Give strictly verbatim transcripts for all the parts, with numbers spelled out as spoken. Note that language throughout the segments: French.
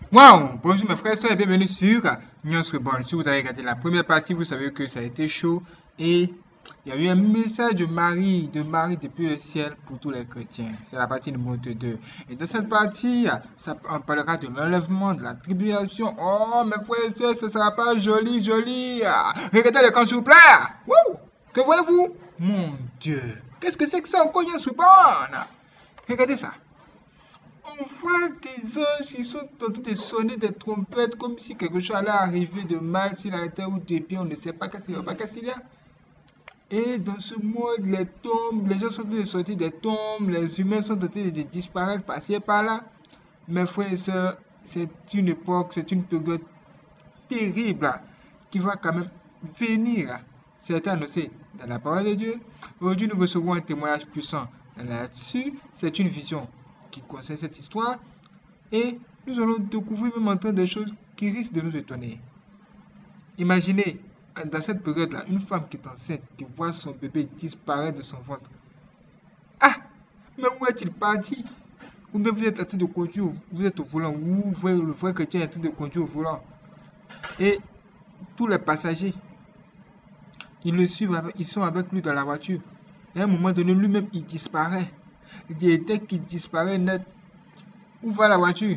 Waouh! Bonjour mes frères et sœurs et bienvenue sur News Reborn. Si vous avez regardé la première partie, vous savez que ça a été chaud et il y a eu un message de Marie, de Marie depuis le ciel pour tous les chrétiens. C'est la partie numéro deux. Et dans cette partie, ça, on parlera de l'enlèvement, de la tribulation. Oh mes frères et sœurs, ce ne sera pas joli, joli. Regardez l'écran s'il vous plaît. Wouh! Que voyez-vous? Mon Dieu! Qu'est-ce que c'est que ça encore News Reborn? Regardez ça. On voit des anges qui sont en train de sonner des trompettes comme si quelque chose allait arriver de mal sur la terre ou de bien, on ne sait pas qu'est-ce qu'il y a. Pas qu'est-ce qu'il y a. Et dans ce monde, les tombes, les gens sont en train de sortir des tombes, les humains sont en train de disparaître par-ci et par-là. Mes frères et sœurs, c'est une époque, c'est une période terrible qui va quand même venir. C'est annoncé dans la parole de Dieu. Aujourd'hui, nous recevons un témoignage puissant là-dessus. C'est une vision qui concerne cette histoire et nous allons découvrir même entendre des choses qui risquent de nous étonner. Imaginez dans cette période-là, une femme qui est enceinte, qui voit son bébé disparaître de son ventre. Ah! Mais où est-il parti? Ou bien vous êtes en train de conduire, vous êtes au volant, ou vous voyez le vrai chrétien est en train de conduire au volant. Et tous les passagers, ils le suivent, ils sont avec lui dans la voiture. Et à un moment donné, lui-même, il disparaît. Et dès qu'il disparaît net, où va la voiture?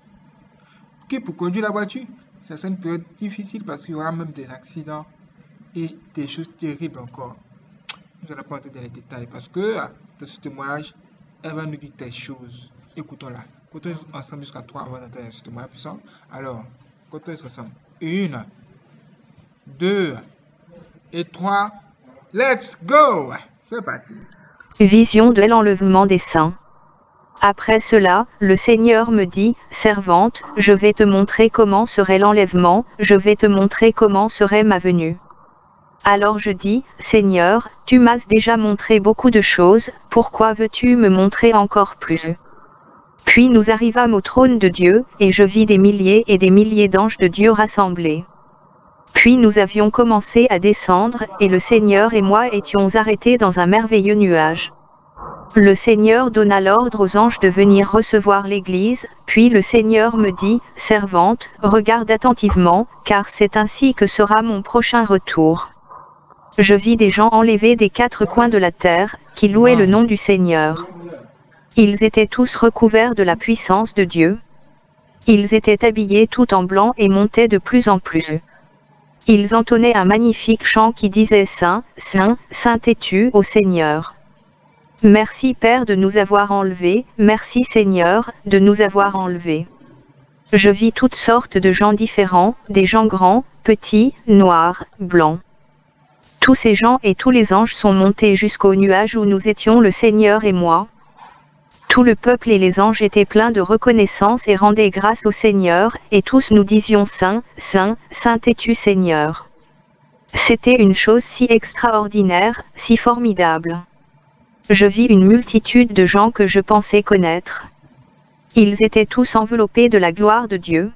Qui pour conduire la voiture? Ça sera une période difficile parce qu'il y aura même des accidents et des choses terribles encore. Nous allons pas entrer dans les détails parce que dans ce témoignage, elle va nous dire des choses. Écoutons-la. Écoutons ensemble jusqu'à trois avant d'entrer dans ce témoignage puissant. Alors, écoutons ensemble. Une, deux et trois. Let's go! C'est parti. Vision de l'enlèvement des saints. Après cela, le Seigneur me dit, servante, je vais te montrer comment serait l'enlèvement, je vais te montrer comment serait ma venue. Alors je dis, Seigneur, tu m'as déjà montré beaucoup de choses, pourquoi veux-tu me montrer encore plus? Puis nous arrivâmes au trône de Dieu, et je vis des milliers et des milliers d'anges de Dieu rassemblés. Puis nous avions commencé à descendre, et le Seigneur et moi étions arrêtés dans un merveilleux nuage. Le Seigneur donna l'ordre aux anges de venir recevoir l'Église, puis le Seigneur me dit, servante, regarde attentivement, car c'est ainsi que sera mon prochain retour. Je vis des gens enlevés des quatre coins de la terre, qui louaient le nom du Seigneur. Ils étaient tous recouverts de la puissance de Dieu. Ils étaient habillés tout en blanc et montaient de plus en plus. Ils entonnaient un magnifique chant qui disait Saint, Saint, Saint es-tu, ô Seigneur. Merci Père de nous avoir enlevés, merci Seigneur, de nous avoir enlevés. Je vis toutes sortes de gens différents, des gens grands, petits, noirs, blancs. Tous ces gens et tous les anges sont montés jusqu'au nuage où nous étions le Seigneur et moi. Tout le peuple et les anges étaient pleins de reconnaissance et rendaient grâce au Seigneur, et tous nous disions Saint, Saint, Saint es-tu Seigneur. C'était une chose si extraordinaire, si formidable. Je vis une multitude de gens que je pensais connaître. Ils étaient tous enveloppés de la gloire de Dieu.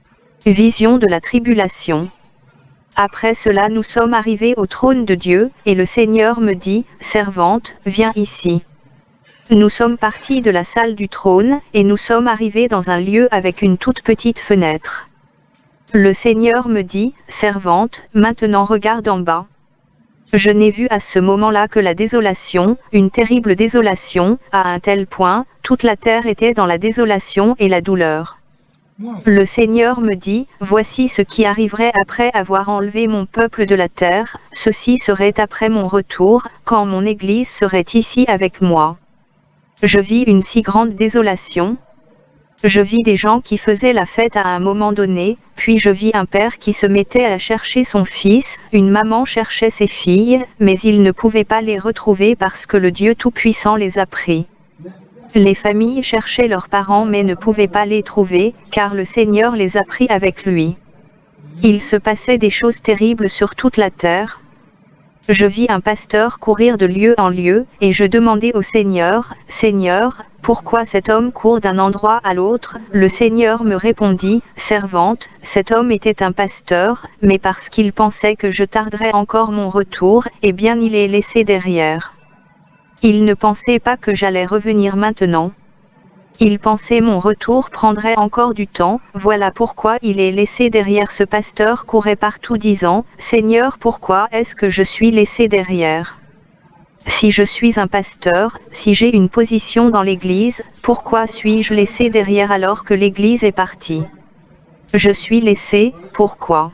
Vision de la tribulation. Après cela nous sommes arrivés au trône de Dieu, et le Seigneur me dit, servante, viens ici. Nous sommes partis de la salle du trône, et nous sommes arrivés dans un lieu avec une toute petite fenêtre. Le Seigneur me dit, servante, maintenant regarde en bas. Je n'ai vu à ce moment-là que la désolation, une terrible désolation, à un tel point, toute la terre était dans la désolation et la douleur. Le Seigneur me dit, voici ce qui arriverait après avoir enlevé mon peuple de la terre, ceci serait après mon retour, quand mon Église serait ici avec moi. Je vis une si grande désolation. Je vis des gens qui faisaient la fête à un moment donné, puis je vis un père qui se mettait à chercher son fils, une maman cherchait ses filles, mais il ne pouvait pas les retrouver parce que le Dieu Tout-Puissant les a pris. Les familles cherchaient leurs parents mais ne pouvaient pas les trouver, car le Seigneur les a pris avec lui. Il se passait des choses terribles sur toute la terre. Je vis un pasteur courir de lieu en lieu, et je demandais au Seigneur, « Seigneur, pourquoi cet homme court d'un endroit à l'autre ?» Le Seigneur me répondit, « Servante, cet homme était un pasteur, mais parce qu'il pensait que je tarderais encore mon retour, eh bien il est laissé derrière. Il ne pensait pas que j'allais revenir maintenant. Il pensait mon retour prendrait encore du temps, voilà pourquoi il est laissé derrière. Ce pasteur courait partout disant, Seigneur, pourquoi est-ce que je suis laissé derrière? Si je suis un pasteur, si j'ai une position dans l'Église, pourquoi suis-je laissé derrière alors que l'Église est partie? Je suis laissé, pourquoi?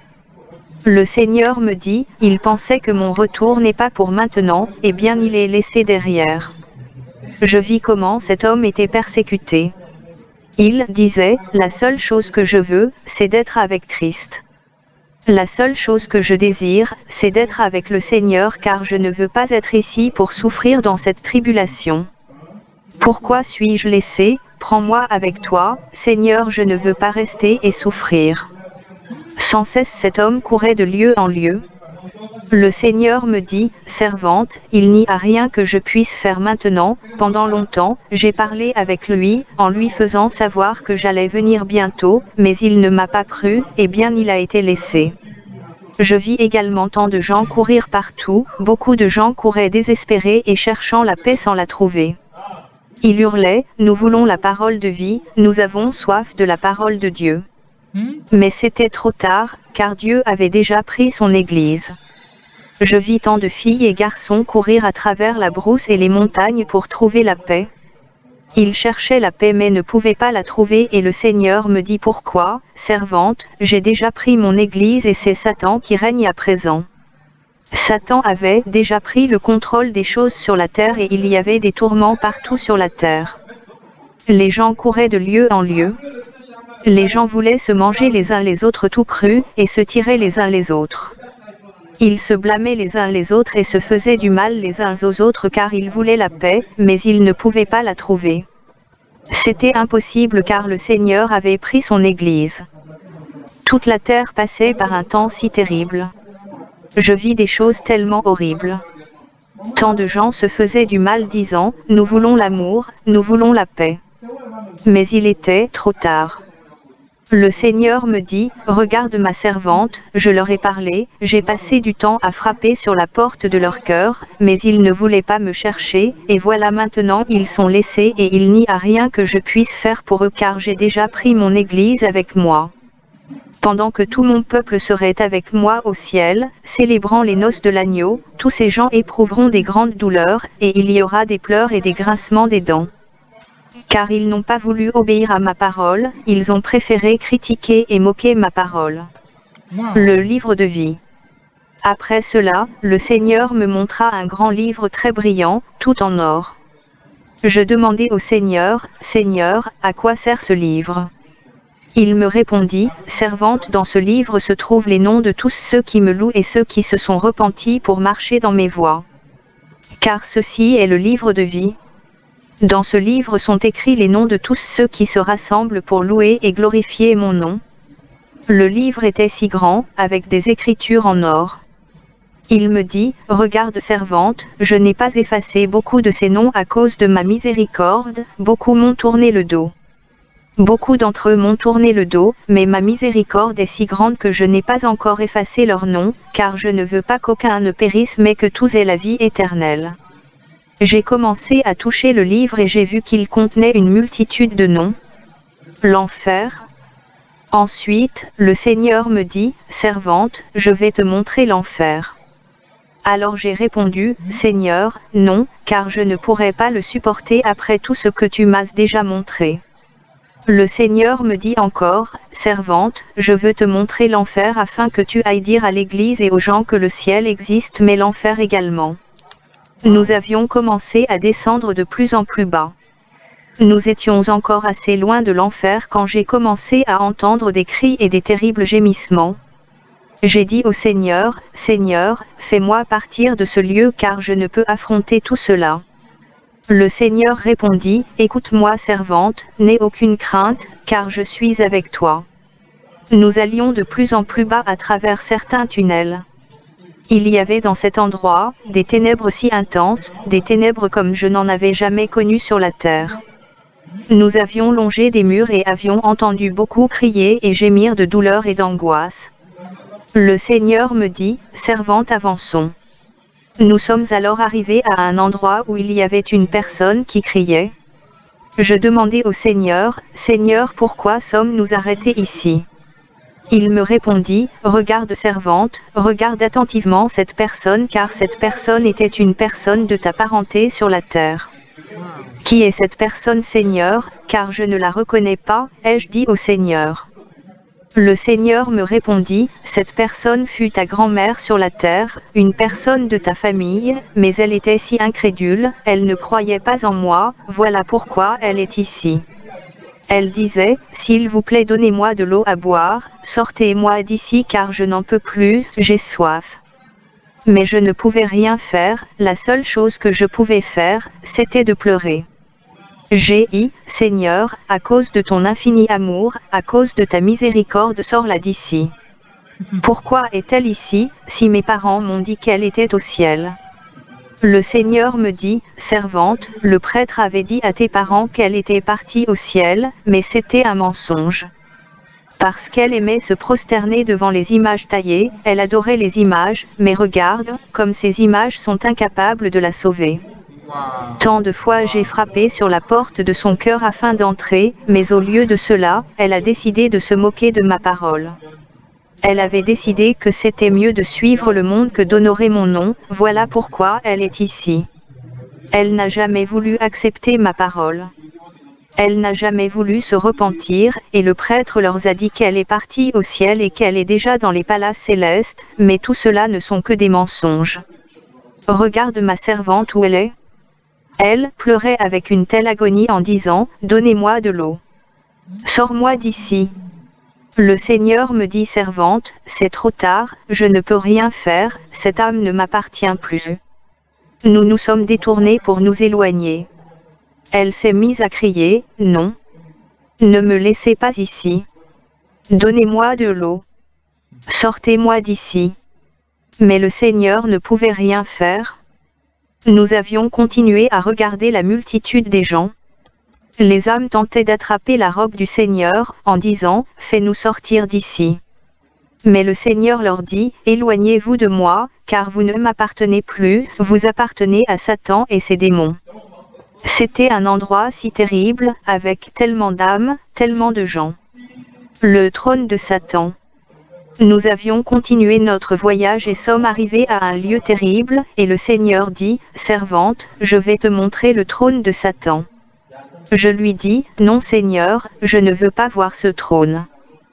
Le Seigneur me dit, il pensait que mon retour n'est pas pour maintenant, eh bien il est laissé derrière. Je vis comment cet homme était persécuté. Il disait, la seule chose que je veux, c'est d'être avec Christ. La seule chose que je désire, c'est d'être avec le Seigneur car je ne veux pas être ici pour souffrir dans cette tribulation. Pourquoi suis-je laissé? Prends-moi avec toi, Seigneur, je ne veux pas rester et souffrir. Sans cesse cet homme courait de lieu en lieu. Le Seigneur me dit, servante, il n'y a rien que je puisse faire maintenant. Pendant longtemps, j'ai parlé avec lui, en lui faisant savoir que j'allais venir bientôt, mais il ne m'a pas cru, et bien il a été laissé. Je vis également tant de gens courir partout, beaucoup de gens couraient désespérés et cherchant la paix sans la trouver. Ils hurlaient, nous voulons la parole de vie, nous avons soif de la parole de Dieu. Mais c'était trop tard, car Dieu avait déjà pris son Église. Je vis tant de filles et garçons courir à travers la brousse et les montagnes pour trouver la paix. Ils cherchaient la paix mais ne pouvaient pas la trouver et le Seigneur me dit pourquoi, servante, j'ai déjà pris mon Église et c'est Satan qui règne à présent. Satan avait déjà pris le contrôle des choses sur la terre et il y avait des tourments partout sur la terre. Les gens couraient de lieu en lieu. Les gens voulaient se manger les uns les autres tout crus et se tirer les uns les autres. Ils se blâmaient les uns les autres et se faisaient du mal les uns aux autres car ils voulaient la paix, mais ils ne pouvaient pas la trouver. C'était impossible car le Seigneur avait pris son Église. Toute la terre passait par un temps si terrible. Je vis des choses tellement horribles. Tant de gens se faisaient du mal disant, nous voulons l'amour, nous voulons la paix. Mais il était trop tard. Le Seigneur me dit, regarde ma servante, je leur ai parlé, j'ai passé du temps à frapper sur la porte de leur cœur, mais ils ne voulaient pas me chercher, et voilà maintenant ils sont laissés et il n'y a rien que je puisse faire pour eux car j'ai déjà pris mon Église avec moi. Pendant que tout mon peuple serait avec moi au ciel, célébrant les noces de l'agneau, tous ces gens éprouveront des grandes douleurs, et il y aura des pleurs et des grincements des dents. Car ils n'ont pas voulu obéir à ma parole, ils ont préféré critiquer et moquer ma parole. Wow. Le livre de vie. Après cela, le Seigneur me montra un grand livre très brillant, tout en or. Je demandai au Seigneur, Seigneur, à quoi sert ce livre? Il me répondit, servante, dans ce livre se trouvent les noms de tous ceux qui me louent et ceux qui se sont repentis pour marcher dans mes voies. Car ceci est le livre de vie. Dans ce livre sont écrits les noms de tous ceux qui se rassemblent pour louer et glorifier mon nom. Le livre était si grand, avec des écritures en or. Il me dit, regarde servante, je n'ai pas effacé beaucoup de ces noms à cause de ma miséricorde, beaucoup m'ont tourné le dos. Beaucoup d'entre eux m'ont tourné le dos, mais ma miséricorde est si grande que je n'ai pas encore effacé leurs noms, car je ne veux pas qu'aucun ne périsse mais que tous aient la vie éternelle. J'ai commencé à toucher le livre et j'ai vu qu'il contenait une multitude de noms. L'enfer. Ensuite, le Seigneur me dit, servante, je vais te montrer l'enfer. Alors j'ai répondu, Seigneur, non, car je ne pourrai pas le supporter après tout ce que tu m'as déjà montré. Le Seigneur me dit encore, servante, je veux te montrer l'enfer afin que tu ailles dire à l'Église et aux gens que le ciel existe mais l'enfer également. Nous avions commencé à descendre de plus en plus bas. Nous étions encore assez loin de l'enfer quand j'ai commencé à entendre des cris et des terribles gémissements. J'ai dit au Seigneur, Seigneur, fais-moi partir de ce lieu car je ne peux affronter tout cela. Le Seigneur répondit, écoute-moi servante, n'aie aucune crainte, car je suis avec toi. Nous allions de plus en plus bas à travers certains tunnels. Il y avait dans cet endroit, des ténèbres si intenses, des ténèbres comme je n'en avais jamais connues sur la terre. Nous avions longé des murs et avions entendu beaucoup crier et gémir de douleur et d'angoisse. Le Seigneur me dit, servante, avançons. Nous sommes alors arrivés à un endroit où il y avait une personne qui criait. Je demandai au Seigneur, Seigneur, pourquoi sommes-nous arrêtés ici? Il me répondit, regarde servante, regarde attentivement cette personne car cette personne était une personne de ta parenté sur la terre. Qui est cette personne, Seigneur, car je ne la reconnais pas, ai-je dit au Seigneur. Le Seigneur me répondit, cette personne fut ta grand-mère sur la terre, une personne de ta famille, mais elle était si incrédule, elle ne croyait pas en moi, voilà pourquoi elle est ici. Elle disait, s'il vous plaît donnez-moi de l'eau à boire, sortez-moi d'ici car je n'en peux plus, j'ai soif. Mais je ne pouvais rien faire, la seule chose que je pouvais faire, c'était de pleurer. J'ai dit, Seigneur, à cause de ton infini amour, à cause de ta miséricorde, sors-la d'ici. Pourquoi est-elle ici, si mes parents m'ont dit qu'elle était au ciel? Le Seigneur me dit, servante, le prêtre avait dit à tes parents qu'elle était partie au ciel, mais c'était un mensonge. Parce qu'elle aimait se prosterner devant les images taillées, elle adorait les images, mais regarde, comme ces images sont incapables de la sauver. Tant de fois j'ai frappé sur la porte de son cœur afin d'entrer, mais au lieu de cela, elle a décidé de se moquer de ma parole. Elle avait décidé que c'était mieux de suivre le monde que d'honorer mon nom, voilà pourquoi elle est ici. Elle n'a jamais voulu accepter ma parole. Elle n'a jamais voulu se repentir, et le prêtre leur a dit qu'elle est partie au ciel et qu'elle est déjà dans les palaces célestes, mais tout cela ne sont que des mensonges. Regarde ma servante où elle est. Elle pleurait avec une telle agonie en disant, donnez-moi de l'eau. Sors-moi d'ici. Le Seigneur me dit, servante, c'est trop tard, je ne peux rien faire, cette âme ne m'appartient plus. Nous nous sommes détournés pour nous éloigner. Elle s'est mise à crier, non. Ne me laissez pas ici. Donnez-moi de l'eau. Sortez-moi d'ici. Mais le Seigneur ne pouvait rien faire. Nous avions continué à regarder la multitude des gens. Les âmes tentaient d'attraper la robe du Seigneur, en disant, fais-nous sortir d'ici. Mais le Seigneur leur dit, éloignez-vous de moi, car vous ne m'appartenez plus, vous appartenez à Satan et ses démons. C'était un endroit si terrible, avec tellement d'âmes, tellement de gens. Le trône de Satan. Nous avions continué notre voyage et sommes arrivés à un lieu terrible, et le Seigneur dit, servante, je vais te montrer le trône de Satan. Je lui dis, non Seigneur, je ne veux pas voir ce trône.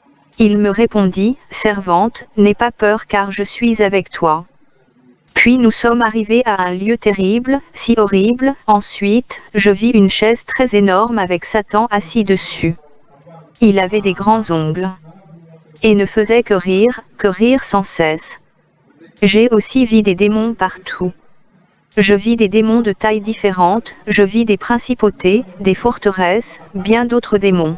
Il me répondit, servante, n'aie pas peur car je suis avec toi. Puis nous sommes arrivés à un lieu terrible, si horrible, ensuite, je vis une chaise très énorme avec Satan assis dessus. Il avait des grands ongles. Et ne faisait que rire, que rire sans cesse. J'ai aussi vu des démons partout. Je vis des démons de tailles différentes, je vis des principautés, des forteresses, bien d'autres démons.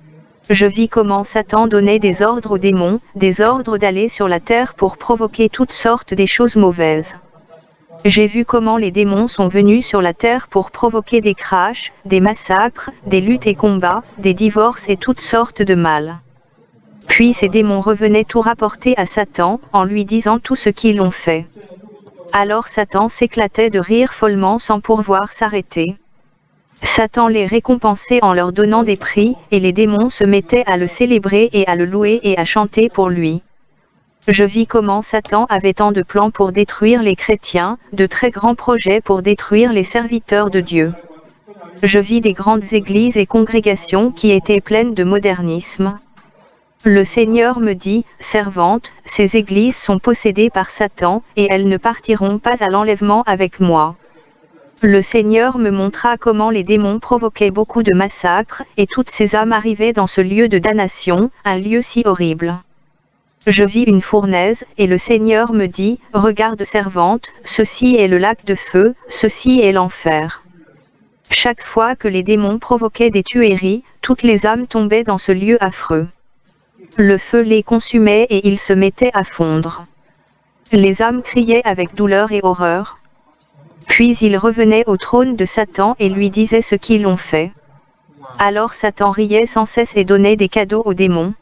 Je vis comment Satan donnait des ordres aux démons, des ordres d'aller sur la terre pour provoquer toutes sortes des choses mauvaises. J'ai vu comment les démons sont venus sur la terre pour provoquer des crashs, des massacres, des luttes et combats, des divorces et toutes sortes de mal. Puis ces démons revenaient tout rapporter à Satan, en lui disant tout ce qu'ils ont fait. Alors Satan s'éclatait de rire follement sans pouvoir s'arrêter. Satan les récompensait en leur donnant des prix, et les démons se mettaient à le célébrer et à le louer et à chanter pour lui. Je vis comment Satan avait tant de plans pour détruire les chrétiens, de très grands projets pour détruire les serviteurs de Dieu. Je vis des grandes églises et congrégations qui étaient pleines de modernisme. Le Seigneur me dit, servante, ces églises sont possédées par Satan, et elles ne partiront pas à l'enlèvement avec moi. Le Seigneur me montra comment les démons provoquaient beaucoup de massacres, et toutes ces âmes arrivaient dans ce lieu de damnation, un lieu si horrible. Je vis une fournaise, et le Seigneur me dit, regarde servante, ceci est le lac de feu, ceci est l'enfer. Chaque fois que les démons provoquaient des tueries, toutes les âmes tombaient dans ce lieu affreux. Le feu les consumait et ils se mettaient à fondre. Les âmes criaient avec douleur et horreur. Puis ils revenaient au trône de Satan et lui disaient ce qu'ils ont fait. Alors Satan riait sans cesse et donnait des cadeaux aux démons.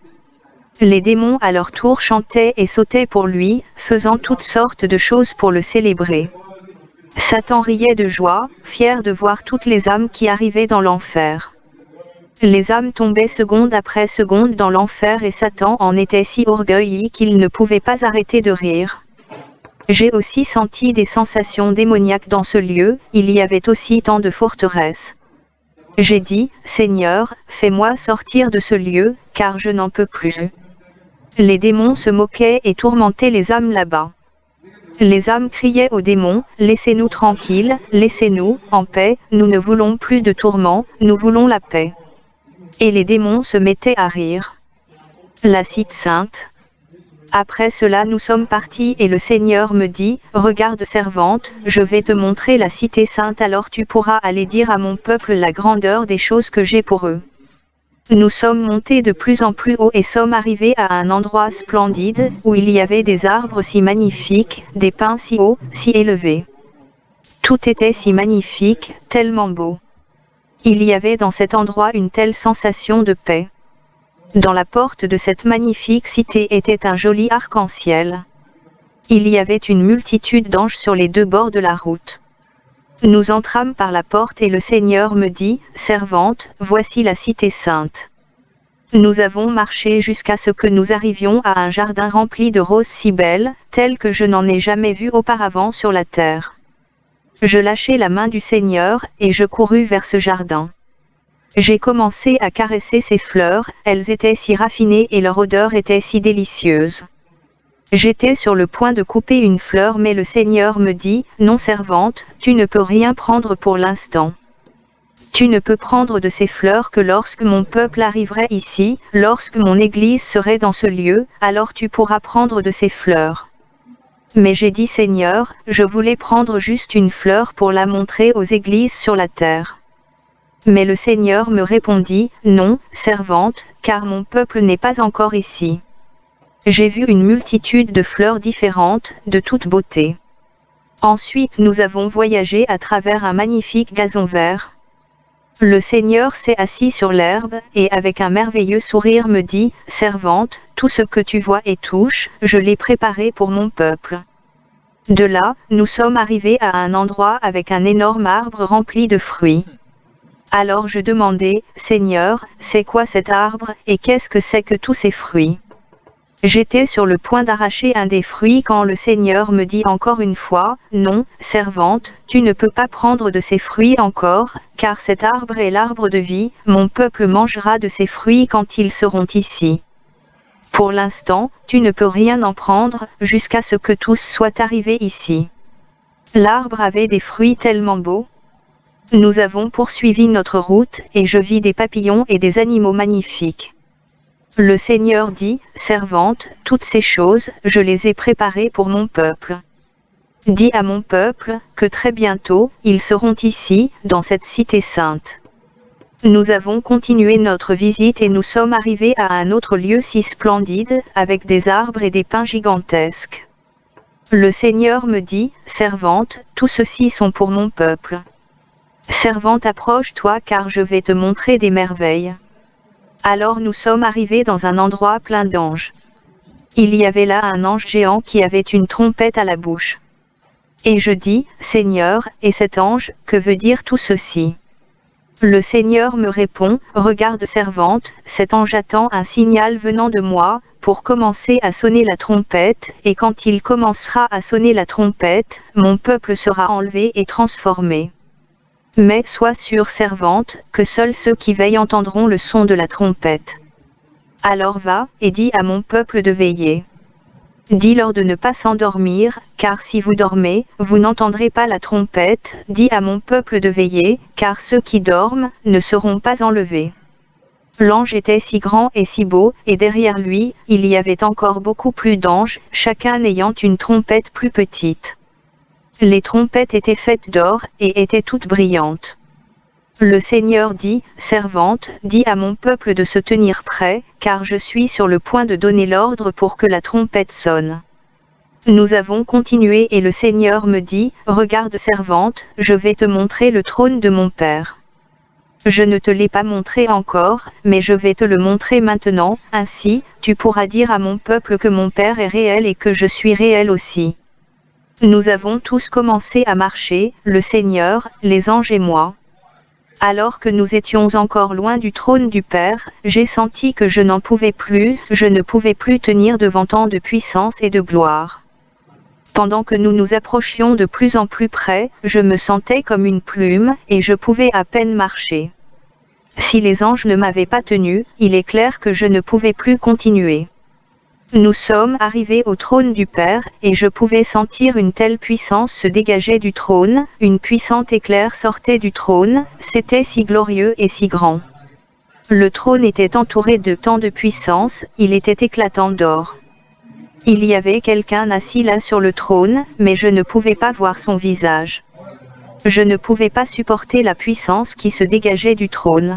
Les démons à leur tour chantaient et sautaient pour lui, faisant toutes sortes de choses pour le célébrer. Satan riait de joie, fier de voir toutes les âmes qui arrivaient dans l'enfer. Les âmes tombaient seconde après seconde dans l'enfer et Satan en était si orgueilleux qu'il ne pouvait pas arrêter de rire. J'ai aussi senti des sensations démoniaques dans ce lieu, il y avait aussi tant de forteresses. J'ai dit, Seigneur, fais-moi sortir de ce lieu, car je n'en peux plus. Les démons se moquaient et tourmentaient les âmes là-bas. Les âmes criaient aux démons, laissez-nous tranquilles, laissez-nous, en paix, nous ne voulons plus de tourments, nous voulons la paix. Et les démons se mettaient à rire. La cité sainte. Après cela nous sommes partis et le Seigneur me dit, regarde servante, je vais te montrer la cité sainte alors tu pourras aller dire à mon peuple la grandeur des choses que j'ai pour eux. Nous sommes montés de plus en plus haut et sommes arrivés à un endroit splendide, où il y avait des arbres si magnifiques, des pins si hauts, si élevés. Tout était si magnifique, tellement beau. Il y avait dans cet endroit une telle sensation de paix. Dans la porte de cette magnifique cité était un joli arc-en-ciel. Il y avait une multitude d'anges sur les deux bords de la route. Nous entrâmes par la porte et le Seigneur me dit, servante, voici la cité sainte. Nous avons marché jusqu'à ce que nous arrivions à un jardin rempli de roses si belles, telles que je n'en ai jamais vu auparavant sur la terre. Je lâchai la main du Seigneur, et je courus vers ce jardin. J'ai commencé à caresser ces fleurs, elles étaient si raffinées et leur odeur était si délicieuse. J'étais sur le point de couper une fleur mais le Seigneur me dit, non servante, tu ne peux rien prendre pour l'instant. Tu ne peux prendre de ces fleurs que lorsque mon peuple arriverait ici, lorsque mon Église serait dans ce lieu, alors tu pourras prendre de ces fleurs. Mais j'ai dit Seigneur, je voulais prendre juste une fleur pour la montrer aux églises sur la terre. Mais le Seigneur me répondit, non, servante, car mon peuple n'est pas encore ici. J'ai vu une multitude de fleurs différentes, de toute beauté. Ensuite nous avons voyagé à travers un magnifique gazon vert. Le Seigneur s'est assis sur l'herbe, et avec un merveilleux sourire me dit, servante, tout ce que tu vois et touches, je l'ai préparé pour mon peuple. De là, nous sommes arrivés à un endroit avec un énorme arbre rempli de fruits. Alors je demandai, Seigneur, c'est quoi cet arbre, et qu'est-ce que c'est que tous ces fruits? J'étais sur le point d'arracher un des fruits quand le Seigneur me dit encore une fois, non, servante, tu ne peux pas prendre de ces fruits encore, car cet arbre est l'arbre de vie, mon peuple mangera de ces fruits quand ils seront ici. Pour l'instant, tu ne peux rien en prendre, jusqu'à ce que tous soient arrivés ici. L'arbre avait des fruits tellement beaux. Nous avons poursuivi notre route, et je vis des papillons et des animaux magnifiques. Le Seigneur dit, servante, toutes ces choses, je les ai préparées pour mon peuple. Dis à mon peuple, que très bientôt, ils seront ici, dans cette cité sainte. Nous avons continué notre visite et nous sommes arrivés à un autre lieu si splendide, avec des arbres et des pins gigantesques. Le Seigneur me dit, servante, tout ceci sont pour mon peuple. Servante, approche-toi car je vais te montrer des merveilles. Alors nous sommes arrivés dans un endroit plein d'anges. Il y avait là un ange géant qui avait une trompette à la bouche. Et je dis, Seigneur, et cet ange, que veut dire tout ceci? Le Seigneur me répond, regarde servante, cet ange attend un signal venant de moi, pour commencer à sonner la trompette, et quand il commencera à sonner la trompette, mon peuple sera enlevé et transformé. Mais sois sûre servante, que seuls ceux qui veillent entendront le son de la trompette. Alors va, et dis à mon peuple de veiller. Dis-leur de ne pas s'endormir, car si vous dormez, vous n'entendrez pas la trompette. Dis à mon peuple de veiller, car ceux qui dorment, ne seront pas enlevés. L'ange était si grand et si beau, et derrière lui, il y avait encore beaucoup plus d'anges, chacun ayant une trompette plus petite. Les trompettes étaient faites d'or, et étaient toutes brillantes. Le Seigneur dit, servante, dis à mon peuple de se tenir prêt, car je suis sur le point de donner l'ordre pour que la trompette sonne. Nous avons continué et le Seigneur me dit, regarde servante, je vais te montrer le trône de mon Père. Je ne te l'ai pas montré encore, mais je vais te le montrer maintenant, ainsi, tu pourras dire à mon peuple que mon Père est réel et que je suis réel aussi. Nous avons tous commencé à marcher, le Seigneur, les anges et moi. Alors que nous étions encore loin du trône du Père, j'ai senti que je n'en pouvais plus, je ne pouvais plus tenir devant tant de puissance et de gloire. Pendant que nous nous approchions de plus en plus près, je me sentais comme une plume, et je pouvais à peine marcher. Si les anges ne m'avaient pas tenu, il est clair que je ne pouvais plus continuer. Nous sommes arrivés au trône du Père, et je pouvais sentir une telle puissance se dégager du trône, une puissante éclair sortait du trône, c'était si glorieux et si grand. Le trône était entouré de tant de puissance, il était éclatant d'or. Il y avait quelqu'un assis là sur le trône, mais je ne pouvais pas voir son visage. Je ne pouvais pas supporter la puissance qui se dégageait du trône.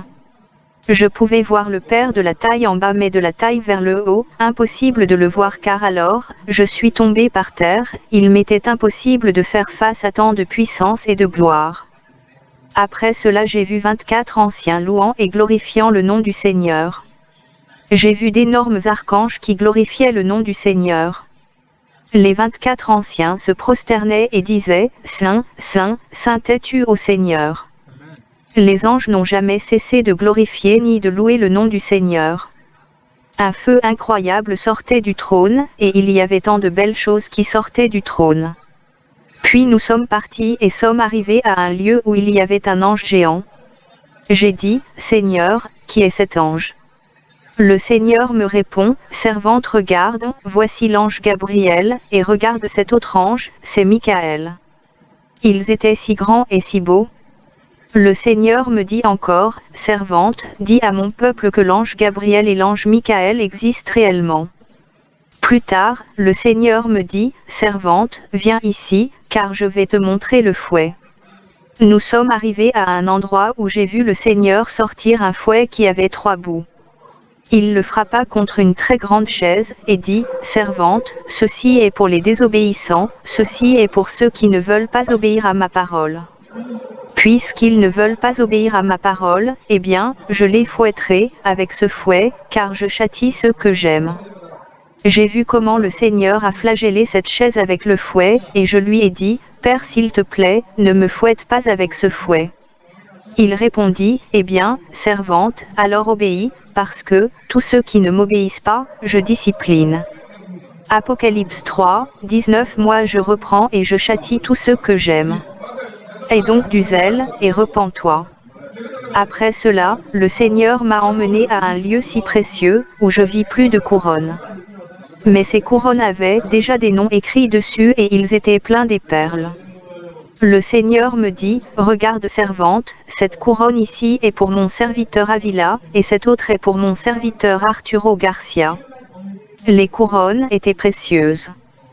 Je pouvais voir le Père de la taille en bas mais de la taille vers le haut, impossible de le voir car alors, je suis tombé par terre, il m'était impossible de faire face à tant de puissance et de gloire. Après cela j'ai vu vingt-quatre anciens louant et glorifiant le nom du Seigneur. J'ai vu d'énormes archanges qui glorifiaient le nom du Seigneur. Les vingt-quatre anciens se prosternaient et disaient, Saint, Saint, Saint es-tu ô Seigneur. Les anges n'ont jamais cessé de glorifier ni de louer le nom du Seigneur. Un feu incroyable sortait du trône, et il y avait tant de belles choses qui sortaient du trône. Puis nous sommes partis et sommes arrivés à un lieu où il y avait un ange géant. J'ai dit, Seigneur, qui est cet ange? Le Seigneur me répond, Servante regarde, voici l'ange Gabriel, et regarde cet autre ange, c'est Michaël. Ils étaient si grands et si beaux. Le Seigneur me dit encore, Servante, dis à mon peuple que l'ange Gabriel et l'ange Michaël existent réellement. Plus tard, le Seigneur me dit, Servante, viens ici, car je vais te montrer le fouet. Nous sommes arrivés à un endroit où j'ai vu le Seigneur sortir un fouet qui avait trois bouts. Il le frappa contre une très grande chaise, et dit, Servante, ceci est pour les désobéissants, ceci est pour ceux qui ne veulent pas obéir à ma parole. Puisqu'ils ne veulent pas obéir à ma parole, eh bien, je les fouetterai, avec ce fouet, car je châtie ceux que j'aime. J'ai vu comment le Seigneur a flagellé cette chaise avec le fouet, et je lui ai dit, Père s'il te plaît, ne me fouette pas avec ce fouet. Il répondit, eh bien, servante, alors obéis, parce que, tous ceux qui ne m'obéissent pas, je discipline. Apocalypse trois, dix-neuf Moi je reprends et je châtie tous ceux que j'aime. Aie donc du zèle, et repens-toi. Après cela, le Seigneur m'a emmené à un lieu si précieux, où je vis plus de couronnes. Mais ces couronnes avaient déjà des noms écrits dessus et ils étaient pleins des perles. Le Seigneur me dit, regarde servante, cette couronne ici est pour mon serviteur Avila, et cette autre est pour mon serviteur Arturo Garcia. Les couronnes étaient précieuses.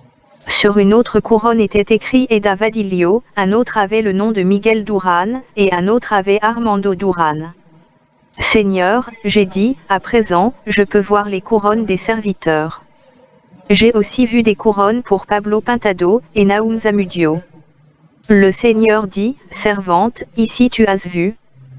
Sur une autre couronne était écrit Eda Vadilio, un autre avait le nom de Miguel Duran, et un autre avait Armando Duran. Seigneur, j'ai dit, à présent, je peux voir les couronnes des serviteurs. J'ai aussi vu des couronnes pour Pablo Pintado, et Naum Zamudio. Le Seigneur dit, servante, ici tu as vu.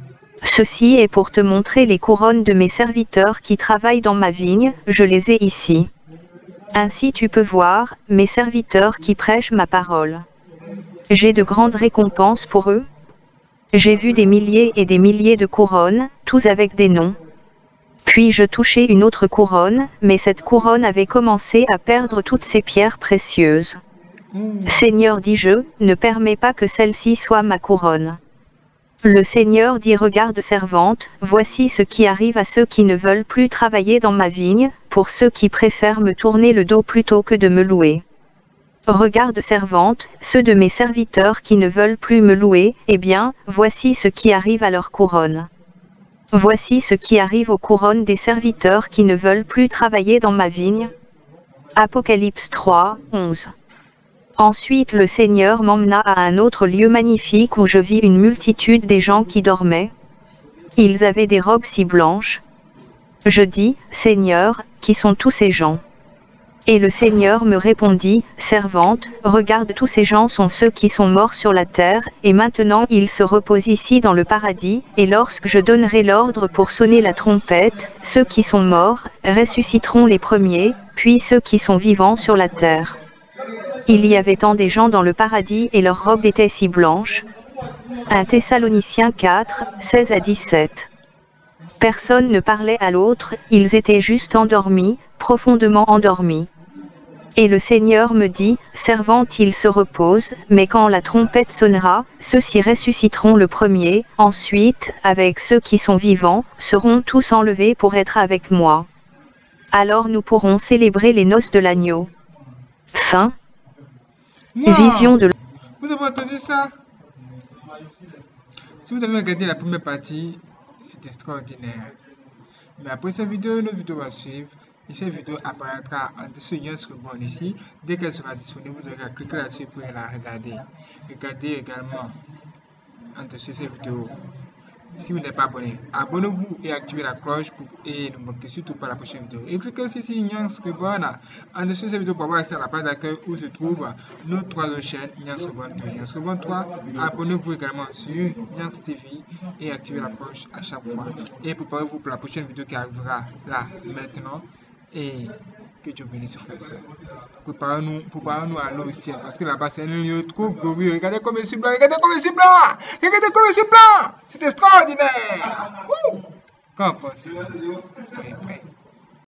Ceci est pour te montrer les couronnes de mes serviteurs qui travaillent dans ma vigne, je les ai ici. Ainsi tu peux voir, mes serviteurs qui prêchent ma parole. J'ai de grandes récompenses pour eux. J'ai vu des milliers et des milliers de couronnes, tous avec des noms. Puis je touchai une autre couronne, mais cette couronne avait commencé à perdre toutes ses pierres précieuses. Seigneur, dis-je, ne permets pas que celle-ci soit ma couronne. Le Seigneur dit, regarde servante, voici ce qui arrive à ceux qui ne veulent plus travailler dans ma vigne, pour ceux qui préfèrent me tourner le dos plutôt que de me louer. Regarde servante, ceux de mes serviteurs qui ne veulent plus me louer, eh bien, voici ce qui arrive à leur couronne. Voici ce qui arrive aux couronnes des serviteurs qui ne veulent plus travailler dans ma vigne. Apocalypse trois, onze. Ensuite le Seigneur m'emmena à un autre lieu magnifique où je vis une multitude des gens qui dormaient. Ils avaient des robes si blanches. Je dis, Seigneur, qui sont tous ces gens? Et le Seigneur me répondit, servante, regarde, tous ces gens sont ceux qui sont morts sur la terre, et maintenant ils se reposent ici dans le paradis, et lorsque je donnerai l'ordre pour sonner la trompette, ceux qui sont morts ressusciteront les premiers, puis ceux qui sont vivants sur la terre. Il y avait tant des gens dans le paradis et leurs robes étaient si blanches. un Thessaloniciens quatre, seize à dix-sept. Personne ne parlait à l'autre, ils étaient juste endormis, profondément endormis. Et le Seigneur me dit, servante, ils se reposent, mais quand la trompette sonnera, ceux-ci ressusciteront le premier, ensuite, avec ceux qui sont vivants, seront tous enlevés pour être avec moi. Alors nous pourrons célébrer les noces de l'agneau. Fin. Wow. Vision de... Vous avez entendu ça? Si vous avez regardé la première partie, c'est extraordinaire. Mais après cette vidéo, une vidéo va suivre. Et cette vidéo apparaîtra en dessous de ce bon ici. Dès qu'elle sera disponible, vous devrez cliquer là-dessus pour la regarder. Regardez également en dessous de cette vidéo. Si vous n'êtes pas abonné, abonnez-vous et activez la cloche pour et ne manquez surtout pas la prochaine vidéo. Et cliquez aussi sur Nyans Reborn en dessous de cette vidéo pour avoir accès à la page d'accueil où se trouvent nos trois autres chaînes Nyans Reborn deux, Nyans Reborn trois. Abonnez-vous également sur Nyans T V et activez la cloche à chaque fois. Et préparez-vous pour la prochaine vidéo qui arrivera là maintenant. Et que Dieu bénisse frères et sœurs. Préparez-nous, préparez-nous à aller au ciel parce que là-bas c'est un lieu trop glorieux. Regardez comme je suis blanc, regardez comme je suis blanc, regardez comme je suis blanc. C'est extraordinaire. Qu'en pensez-vous? Soyez prêts.